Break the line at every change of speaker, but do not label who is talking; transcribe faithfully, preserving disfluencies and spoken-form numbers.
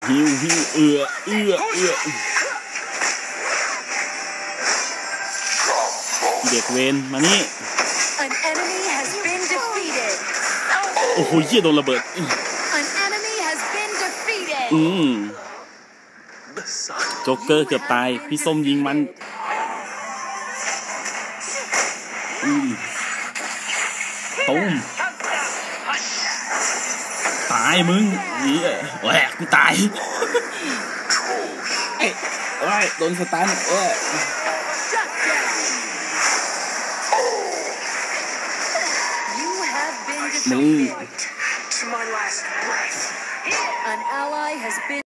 หิวหิวเอือเอือเอือเด็กเวนมานี่โอ้โหเหี้ยโดนระเบิดอืมโจ๊กเกอร์เกือบตายพี่ส้มยิงมันอืมตุ้มตายมึงนี่แหวกกูตายเอ้ยโอ้ยโดนสตันเอ้ยมึง